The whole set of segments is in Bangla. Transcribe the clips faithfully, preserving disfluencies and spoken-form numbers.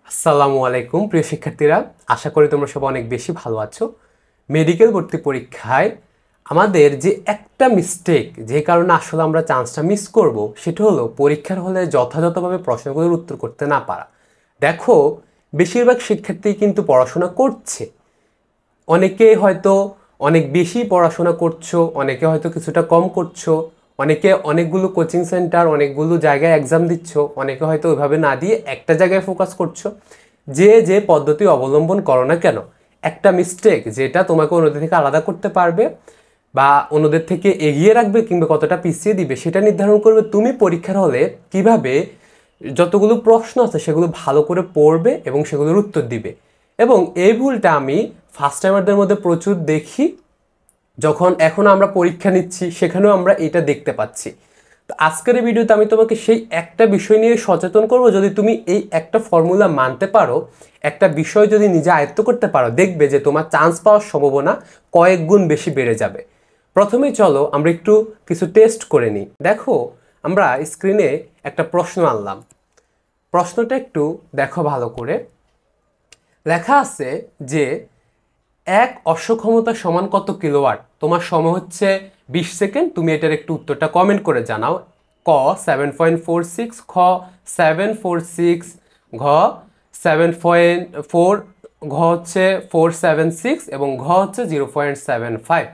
আসসালামু আলাইকুম প্রিয় শিক্ষার্থীরা, আশা করি তোমরা সবাই অনেক বেশি ভালো আছো। মেডিকেল ভর্তি পরীক্ষায় আমাদের যে একটা মিস্টেক, যে কারণে আসলে আমরা চান্সটা মিস করব, সেটা হলো পরীক্ষার হলে যথাযথভাবে প্রশ্নগুলোর উত্তর করতে না পারা। দেখো, বেশিরভাগ শিক্ষার্থী কিন্তু পড়াশোনা করছে। অনেকে হয়তো অনেক বেশি পড়াশোনা করছো, অনেকে হয়তো কিছুটা কম করছো, অনেকে অনেকগুলো কোচিং সেন্টার অনেকগুলো জায়গায় এক্সাম দিচ্ছ, অনেকে হয়তো ওইভাবে না দিয়ে একটা জায়গায় ফোকাস করছো। যে যে পদ্ধতি অবলম্বন করো না কেন, একটা মিস্টেক যেটা তোমাকে অন্যদের থেকে আলাদা করতে পারবে বা অন্যদের থেকে এগিয়ে রাখবে কিংবা কতটা পিছিয়ে দিবে, সেটা নির্ধারণ করবে তুমি পরীক্ষার হলে কিভাবে যতগুলো প্রশ্ন আছে সেগুলো ভালো করে পড়বে এবং সেগুলোর উত্তর দিবে। এবং এই ভুলটা আমি ফার্স্ট টাইমারদের মধ্যে প্রচুর দেখি। যখন এখন আমরা পরীক্ষা নিচ্ছি সেখানেও আমরা এটা দেখতে পাচ্ছি। তো আজকের এই ভিডিওতে আমি তোমাকে সেই একটা বিষয় নিয়ে সচেতন করব। যদি তুমি এই একটা ফর্মুলা মানতে পারো, একটা বিষয় যদি নিজে আয়ত্ত করতে পারো, দেখবে যে তোমার চান্স পাওয়ার সম্ভাবনা কয়েক গুণ বেশি বেড়ে যাবে। প্রথমেই চলো আমরা একটু কিছু টেস্ট করে নিই। দেখো, আমরা স্ক্রিনে একটা প্রশ্ন আনলাম। প্রশ্নটা একটু দেখো ভালো করে। লেখা আছে যে এক অশ্বক্ষমতা সমান কত কিলোওয়াট। তোমার সময় হচ্ছে বিশ সেকেন্ড। তুমি এটার একটু উত্তরটা কমেন্ট করে জানাও। ক সেভেন পয়েন্ট ফোর সিক্স, খ সেভেন ফোর সিক্স, ঘ সেভেন পয়েন্ট ফোর, ঘ হচ্ছে ফোর সেভেন সিক্স এবং ঘ হচ্ছে জিরো পয়েন্ট সেভেন ফাইভ।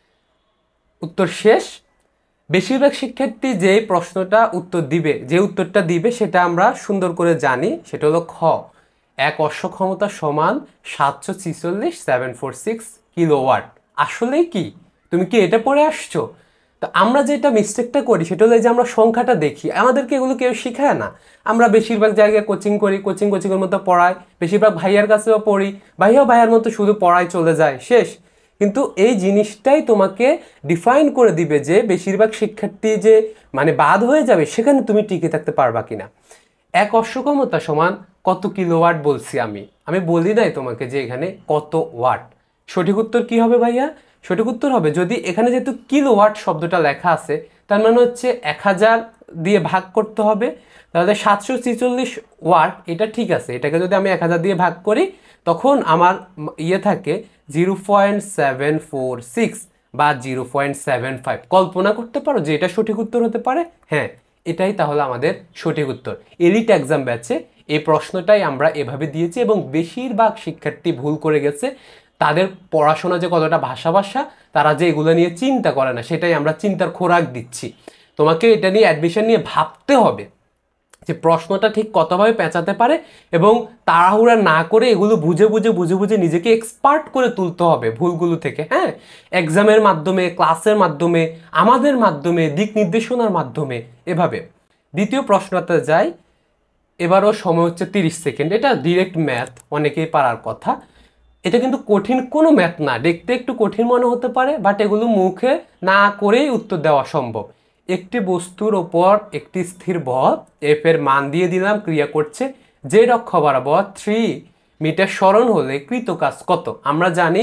উত্তর শেষ। বেশিরভাগ শিক্ষার্থী যে প্রশ্নটা উত্তর দিবে, যে উত্তরটা দিবে সেটা আমরা সুন্দর করে জানি, সেটা হলো খ এক অশ্বক্ষমতা সমান সাতশো ছিচল্লিশ সেভেন ফোর সিক্স কিলোওয়াট। আসলেই কি তুমি কি এটা পড়ে আসছো? তো আমরা যেটা মিস্টেকটা করি সেটা হলো যে আমরা সংখ্যাটা দেখি, আমাদেরকে এগুলো কেউ শিখায় না। আমরা বেশিরভাগ জায়গায় কোচিং করি, কোচিং কোচিংয়ের মতো পড়াই, বেশিরভাগ ভাইয়ার কাছেও পড়ি, ভাইয়াও ভাইয়ার মতো শুধু পড়াই চলে যায়, শেষ। কিন্তু এই জিনিসটাই তোমাকে ডিফাইন করে দিবে যে বেশিরভাগ শিক্ষার্থী যে মানে বাদ হয়ে যাবে, সেখানে তুমি টিকে থাকতে পারবা কিনা। এক অশ্বক্ষমতা সমান কত কিলোওয়াট বলছি আমি, আমি বলি নাই তোমাকে যে এখানে কত ওয়াট। সঠিক উত্তর কি হবে ভাইয়া? সঠিক উত্তর হবে, যদি এখানে যেহেতু কিলোওয়াট শব্দটা লেখা আছে, তার মানে হচ্ছে এক হাজার দিয়ে ভাগ করতে হবে। তাহলে সাতশো ছিচল্লিশ ওয়াট, এটা ঠিক আছে। এটাকে যদি আমি এক হাজার দিয়ে ভাগ করি, তখন আমার ইয়ে থাকে zero point seven four six বা জিরো পয়েন্ট সেভেন ফাইভ। কল্পনা করতে পারো যে এটা সঠিক উত্তর হতে পারে? হ্যাঁ, এটাই তাহলে আমাদের সঠিক উত্তর। এলিট এক্সাম ব্যাচে এই প্রশ্নটাই আমরা এভাবে দিয়েছি এবং বেশিরভাগ শিক্ষার্থী ভুল করে গেছে। তাদের পড়াশোনা যে কতটা ভাষা ভাষা, তারা যে এগুলো নিয়ে চিন্তা করে না, সেটাই আমরা চিন্তার খোরাক দিচ্ছি। তোমাকে এটা নিয়ে অ্যাডমিশন নিয়ে ভাবতে হবে যে প্রশ্নটা ঠিক কতভাবে পেঁচাতে পারে এবং তাড়াহুড়া না করে এগুলো বুঝে বুঝে বুঝে বুঝে নিজেকে এক্সপার্ট করে তুলতে হবে ভুলগুলো থেকে। হ্যাঁ, এক্সামের মাধ্যমে, ক্লাসের মাধ্যমে, আমাদের মাধ্যমে, দিক নির্দেশনার মাধ্যমে, এভাবে। দ্বিতীয় প্রশ্নতে যাই। এবারও সময় হচ্ছে তিরিশ সেকেন্ড। এটা ডিরেক্ট ম্যাথ, অনেকেই পারার কথা। এটা কিন্তু কঠিন কোনো ম্যাথ না, দেখতে একটু কঠিন মনে হতে পারে, বাট এগুলো মুখে না করেই উত্তর দেওয়া সম্ভব। একটি বস্তুর ওপর একটি স্থির বল এফ এর মান দিয়ে দিলাম, ক্রিয়া করছে যে অক্ষ বরাবর থ্রি মিটার সরণ হলে কৃত কাজ কত। আমরা জানি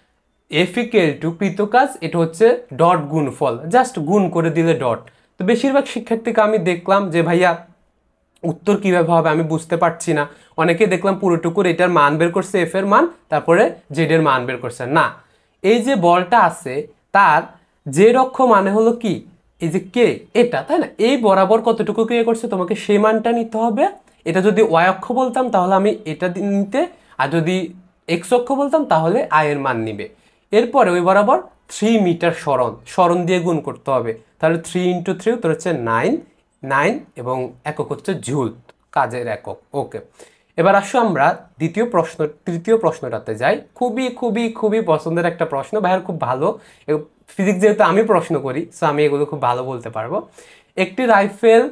এফ ইকুয়াল টু কৃত কাজ, এটা হচ্ছে ডট গুণফল, জাস্ট গুণ করে দিলে ডট। তো বেশিরভাগ শিক্ষার্থীকে আমি দেখলাম যে ভাইয়া উত্তর কিভাবে হবে আমি বুঝতে পারছি না। অনেকে দেখলাম পুরোটুকুর এটার মান বের করছে, এফ এর মান, তারপরে জেড এর মান বের করছে। না, এই যে বলটা আছে তার জেড অক্ষ মানে হলো কি, এই যে কে, এটা, তাই না? এই বরাবর কতটুকু ক্রিয়া করছে তোমাকে সেই মানটা নিতে হবে। এটা যদি ওয়াই অক্ষ বলতাম তাহলে আমি এটা নিতে, আর যদি এক্স অক্ষ বলতাম তাহলে আই এর মান নিবে। এরপরে ওই বরাবর থ্রি মিটার সরণ, সরণ দিয়ে গুণ করতে হবে। তাহলে থ্রি ইন্টু থ্রি উত্তর হচ্ছে নাইন, নাইন এবং একক হচ্ছে জুল, কাজের একক। ওকে, এবার আসো আমরা দ্বিতীয় প্রশ্ন, তৃতীয় প্রশ্নটাতে যাই। খুবই খুবই খুবই পছন্দের একটা প্রশ্ন, ভাইয়ের খুব ভালো। ফিজিক্স যেহেতু আমি প্রশ্ন করি, সো আমি এগুলো খুব ভালো বলতে পারবো। একটি রাইফেল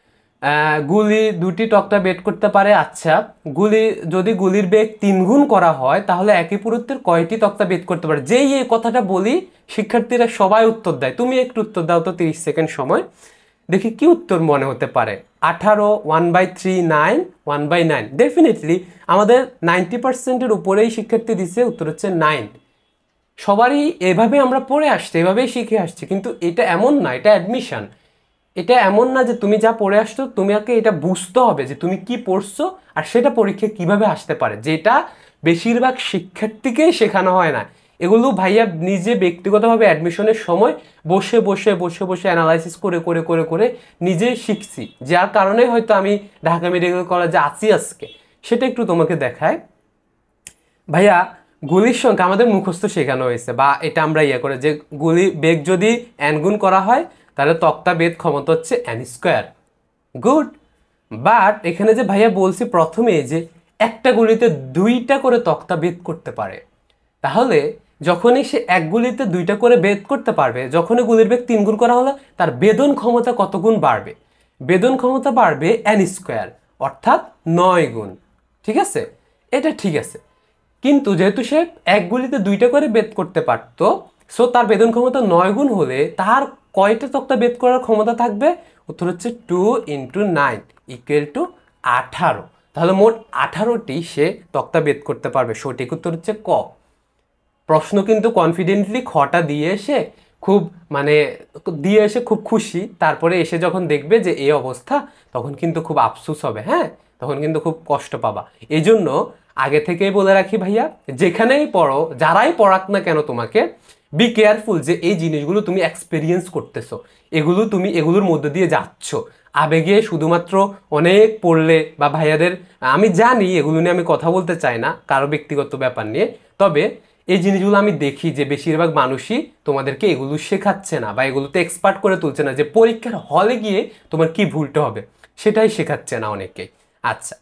গুলি দুটি তক্তা বেদ করতে পারে। আচ্ছা, গুলি যদি গুলির বেগ তিন গুণ করা হয় তাহলে একই পুরুত্বের কয়টি তক্তা বেদ করতে পারে? যেই এই কথাটা বলি শিক্ষার্থীরা সবাই উত্তর দেয়। তুমি একটু উত্তর দাও তো, তিরিশ সেকেন্ড সময়। দেখি কি উত্তর মনে হতে পারে। আঠারো, one by three, nine, one by nine. Definitely আমাদের নাইনটি পার্সেন্টের উপরেই শিক্ষার্থী দিচ্ছে উত্তর হচ্ছে নাইন। সবারই এভাবে আমরা পড়ে আসছি, এভাবেই শিখে আসছি, কিন্তু এটা এমন না, এটা অ্যাডমিশন। এটা এমন না যে তুমি যা পড়ে আসছো তোমাকে এটা বুঝতে হবে যে তুমি কি পড়ছো আর সেটা পরীক্ষায় কিভাবে আসতে পারে, যেটা বেশিরভাগ শিক্ষার্থীকেই শেখানো হয় না। এগুলো ভাইয়া নিজে ব্যক্তিগতভাবে অ্যাডমিশনের সময় বসে বসে বসে বসে অ্যানালাইসিস করে করে করে করে নিজে শিখছি, যার কারণে হয়তো আমি ঢাকা মেডিকেল কলেজে আছি আজকে। সেটা একটু তোমাকে দেখায়। ভাইয়া গুলির সংখ্যা আমাদের মুখস্থ শেখানো হয়েছে, বা এটা আমরা ইয়ে করে যে গুলি বেগ যদি এন গুণ করা হয় তাহলে তক্তা বেদ ক্ষমতা হচ্ছে এন স্কোয়ার। গুড। বাট এখানে যে ভাইয়া বলছি প্রথমে যে একটা গুলিতে দুইটা করে তক্তা বেদ করতে পারে, তাহলে যখনই সে এক গুলিতে দুইটা করে বেদ করতে পারবে, যখনই গুলির বেগ তিন গুণ করা হলো তার বেদন ক্ষমতা কত গুণ বাড়বে? বেদন ক্ষমতা বাড়বে এন স্কোয়ার, অর্থাৎ নয় গুণ। ঠিক আছে, এটা ঠিক আছে। কিন্তু যেহেতু সে এক গুলিতে দুইটা করে বেদ করতে পারত, সো তার বেদন ক্ষমতা নয় গুণ হলে তার কয়টা তক্তা বেদ করার ক্ষমতা থাকবে? উত্তর হচ্ছে two into nine equal to আঠারো। তাহলে মোট আঠারোটি সে তক্তা বেদ করতে পারবে। সঠিক উত্তর হচ্ছে ক। প্রশ্ন কিন্তু কনফিডেন্টলি খটা দিয়ে এসে খুব মানে দিয়ে এসে খুব খুশি, তারপরে এসে যখন দেখবে যে এই অবস্থা তখন কিন্তু খুব আফসোস হবে। হ্যাঁ, তখন কিন্তু খুব কষ্ট পাবা। এই জন্য আগে থেকেই বলে রাখি ভাইয়া, যেখানেই পড়ো, যারাই পড়াক না কেন, তোমাকে বি কেয়ারফুল যে এই জিনিসগুলো তুমি এক্সপেরিয়েন্স করতেছো, এগুলো তুমি এগুলোর মধ্যে দিয়ে যাচ্ছ। আবেগে শুধুমাত্র অনেক পড়লে বা ভাইয়াদের, আমি জানি এগুলো নিয়ে আমি কথা বলতে চাই না কারো ব্যক্তিগত ব্যাপার নিয়ে, তবে এই জিনিসগুলো আমি দেখি যে বেশিরভাগ মানুষই তোমাদেরকে এগুলো শেখাচ্ছে না বা এগুলোতে এক্সপার্ট করে তুলছে না, যে পরীক্ষার হলে গিয়ে তোমার কি ভুলটা হবে সেটাই শেখাচ্ছে না অনেকেই। আচ্ছা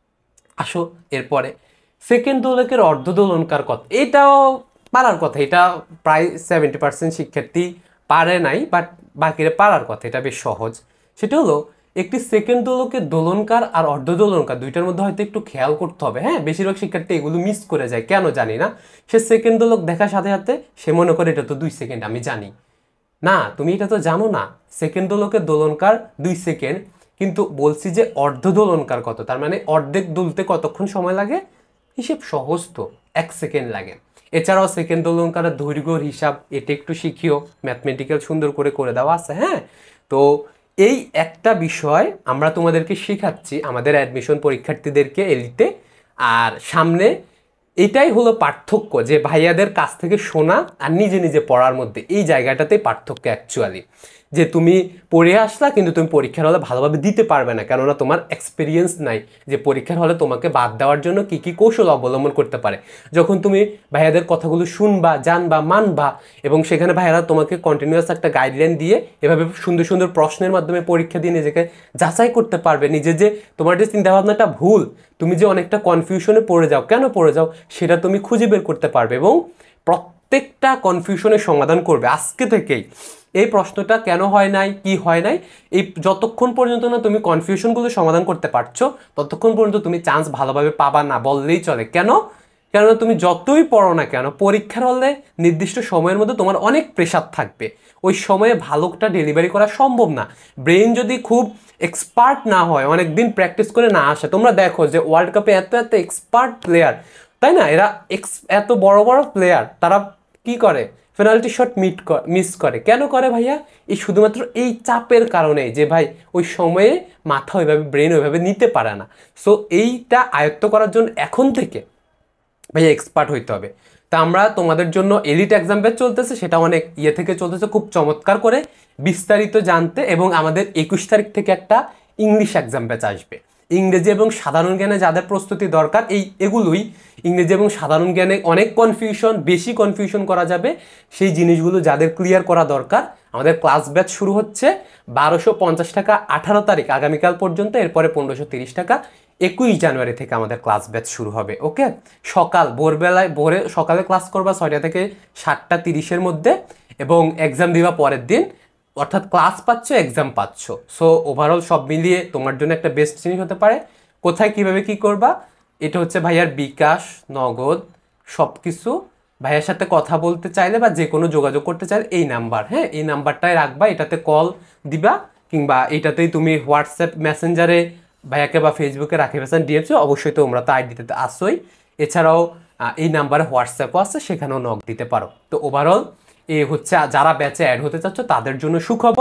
আসো এরপরে সেকেন্ড দোলকের অর্ধ দোলনকার কথা, এটাও পারার কথা। এটা প্রায় সেভেন্টি পার্সেন্ট শিক্ষার্থী পারে নাই, বাট বাকিরা পারার কথা। এটা বেশ সহজ। সেটা হলো একটি সেকেন্ড দোলকের দোলনকার আর অর্ধ দোলনকার দুইটার মধ্যে হয়তো একটু খেয়াল করতে হবে। হ্যাঁ, বেশিরভাগ শিক্ষার্থী এগুলো মিস করে যায়, কেন জানি না। সে সেকেন্ড দোলক দেখার সাথে সাথে সে মনে করে এটা তো দুই সেকেন্ড, আমি জানি। না, তুমি এটা তো জানো না। সেকেন্ড দোলকের দোলনকার দুই সেকেন্ড, কিন্তু বলছি যে অর্ধ দোলনকার কত, তার মানে অর্ধেক দুলতে কতক্ষণ সময় লাগে? হিসেব সহজ তো, এক সেকেন্ড লাগে। এছাড়াও সেকেন্ড দোলনকারের দৈর্ঘ্যর হিসাব, এটা একটু শিখিও, ম্যাথমেটিক্যাল সুন্দর করে করে দেওয়া আছে। হ্যাঁ, তো এই একটা বিষয় আমরা তোমাদেরকে শেখাচ্ছি আমাদের অ্যাডমিশন পরীক্ষার্থীদেরকে এলিতে। আর সামনে এটাই হলো পার্থক্য, যে ভাইয়াদের কাছ থেকে শোনা আর নিজে নিজে পড়ার মধ্যে এই জায়গাটাতেই পার্থক্য অ্যাকচুয়ালি। যে তুমি পড়ে আসলা কিন্তু তুমি পরীক্ষার হলে ভালোভাবে দিতে পারবে না, কেননা তোমার এক্সপিরিয়েন্স নাই যে পরীক্ষার হলে তোমাকে বাদ দেওয়ার জন্য কী কী কৌশল অবলম্বন করতে পারে। যখন তুমি ভাইয়াদের কথাগুলো শুনবা, জানবা, মানবা, এবং সেখানে ভাইয়ারা তোমাকে কন্টিনিউয়াস একটা গাইডলাইন দিয়ে এভাবে সুন্দর সুন্দর প্রশ্নের মাধ্যমে পরীক্ষা দিয়ে নিজেকে যাচাই করতে পারবে। নিজে যে তোমার যে চিন্তাভাবনাটা ভুল, তুমি যে অনেকটা কনফিউশনে পড়ে যাও, কেন পড়ে যাও সেটা তুমি খুঁজে বের করতে পারবে এবং প্রত্যেকটা কনফিউশনের সমাধান করবে আজকে থেকেই। এই প্রশ্নটা কেন হয় নাই, কি হয় নাই, এই যতক্ষণ পর্যন্ত না তুমি কনফিউশনগুলো সমাধান করতে পারছো ততক্ষণ পর্যন্ত তুমি চান্স ভালোভাবে পাবা না বললেই চলে। কেন? কেননা তুমি যতই পড়ো না কেন, পরীক্ষার হলে নির্দিষ্ট সময়ের মধ্যে তোমার অনেক প্রেশার থাকবে, ওই সময়ে ভালোটা ডেলিভারি করা সম্ভব না। ব্রেন যদি খুব এক্সপার্ট না হয়, অনেক দিন প্র্যাকটিস করে না আসে, তোমরা দেখো যে ওয়ার্ল্ড কাপে এত এত এক্সপার্ট প্লেয়ার, তাই না, এরা এক্স এত বড় বড় প্লেয়ার, তারা কি করে? পেনাল্টি শট মিট মিস করে। কেন করে ভাইয়া? এই শুধুমাত্র এই চাপের কারণে, যে ভাই ওই সময়ে মাথা ওইভাবে, ব্রেন ওইভাবে নিতে পারে না। সো এইটা আয়ত্ত করার জন্য এখন থেকে ভাইয়া এক্সপার্ট হইতে হবে। তা আমরা তোমাদের জন্য এলিট এক্সাম ব্যাচ চলতেছে, সেটা অনেক ইয়ে থেকে চলতেছে, খুব চমৎকার করে বিস্তারিত জানতে। এবং আমাদের একুশ তারিখ থেকে একটা ইংলিশ এক্সাম ব্যাচ আসবে। ইংরেজি এবং সাধারণ জ্ঞানে যাদের প্রস্তুতি দরকার, এই এগুলোই ইংরেজি এবং সাধারণ জ্ঞানে অনেক কনফিউশন, বেশি কনফিউশন করা যাবে, সেই জিনিসগুলো যাদের ক্লিয়ার করা দরকার, আমাদের ক্লাস ব্যাচ শুরু হচ্ছে বারোশো পঞ্চাশ টাকা আঠারো তারিখ আগামীকাল পর্যন্ত। এরপরে পনেরোশো তিরিশ টাকা একুশ জানুয়ারি থেকে আমাদের ক্লাস ব্যাচ শুরু হবে। ওকে, সকাল ভোরবেলায়, ভোরে সকালে ক্লাস করবা ছয়টা থেকে সাতটা তিরিশের মধ্যে, এবং এক্সাম দিবা পরের দিন, অর্থাৎ ক্লাস পাচ্ছ, এক্সাম পাচ্ছ। সো ওভারঅল সব মিলিয়ে তোমার জন্য একটা বেস্ট জিনিস হতে পারে। কোথায় কিভাবে কি করবা, এটা হচ্ছে ভাইয়ার বিকাশ, নগদ, সব কিছু। ভাইয়ার সাথে কথা বলতে চাইলে বা যে কোনো যোগাযোগ করতে চাইলে এই নাম্বার, হ্যাঁ এই নাম্বারটাই রাখবা, এটাতে কল দিবা, কিংবা এটাতেই তুমি হোয়াটসঅ্যাপ মেসেঞ্জারে ভাইয়াকে বা ফেসবুকে রাকিব হাসান ডিএমসি, অবশ্যই তোমরা তো আইডিতে আসোই। এছাড়াও এই নাম্বারে হোয়াটসঅ্যাপও আছে, সেখানেও নক দিতে পারো। তো ওভারঅল এ হচ্ছে যারা ব্যাচে অ্যাড হতে চাচ্ছ তাদের জন্য সুখবর।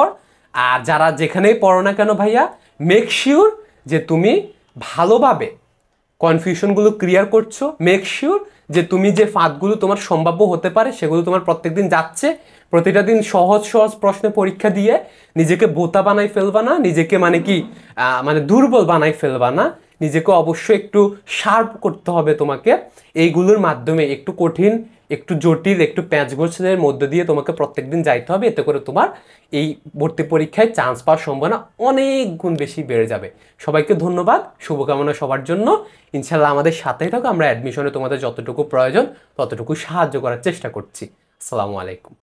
আর যারা যেখানেই পড়ো না কেন ভাইয়া, মেক শিওর যে তুমি ভালোভাবে কনফিউশনগুলো ক্লিয়ার করছো, মেক শিওর যে তুমি যে ফাঁদগুলো তোমার সম্ভাব্য হতে পারে সেগুলো তোমার প্রত্যেকদিন যাচ্ছে। প্রতিটা দিন সহজ সহজ প্রশ্নে পরীক্ষা দিয়ে নিজেকে বোতা বানাই ফেলবা না, নিজেকে মানে কি মানে দুর্বল বানাই ফেলবা না, নিজেকে অবশ্যই একটু শার্প করতে হবে তোমাকে। এইগুলোর মাধ্যমে একটু কঠিন, একটু জটিল, একটু প্যাঁচগোছের মধ্য দিয়ে তোমাকে প্রত্যেকদিন যাইতে হবে। এতে করে তোমার এই ভর্তি পরীক্ষায় চান্স পাওয়ার সম্ভাবনা অনেক গুণ বেশি বেড়ে যাবে। সবাইকে ধন্যবাদ, শুভকামনা সবার জন্য। ইনশাল্লাহ আমাদের সাথেই থাকো, আমরা অ্যাডমিশনে তোমাদের যতটুকু প্রয়োজন ততটুকু সাহায্য করার চেষ্টা করছি। আসসালামু আলাইকুম।